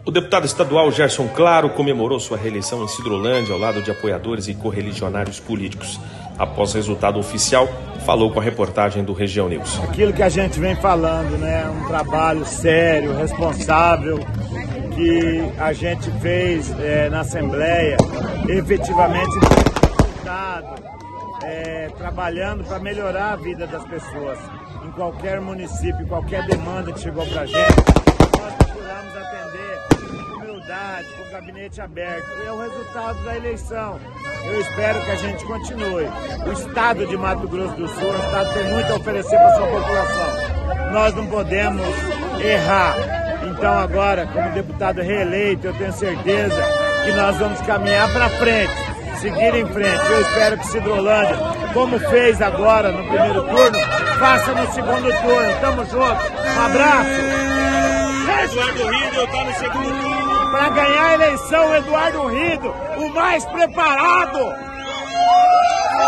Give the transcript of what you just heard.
O deputado estadual Gerson Claro comemorou sua reeleição em Sidrolândia ao lado de apoiadores e correligionários políticos. Após o resultado oficial, falou com a reportagem do Região News. Aquilo que a gente vem falando, né? Um trabalho sério, responsável, que a gente fez na Assembleia, efetivamente resultado, trabalhando para melhorar a vida das pessoas. Em qualquer município, qualquer demanda que chegou para a gente, nós procuramos atender com humildade, com o gabinete aberto. E é o resultado da eleição. Eu espero que a gente continue. O estado de Mato Grosso do Sul é um estado que tem muito a oferecer para a sua população. Nós não podemos errar. Então agora, como deputado reeleito, eu tenho certeza que nós vamos caminhar para frente, seguir em frente. Eu espero que Sidrolândia, como fez agora no primeiro turno, faça no segundo turno. Tamo junto. Um abraço. Eduardo Rido está no segundo turno. Para ganhar a eleição, Eduardo Rido, o mais preparado.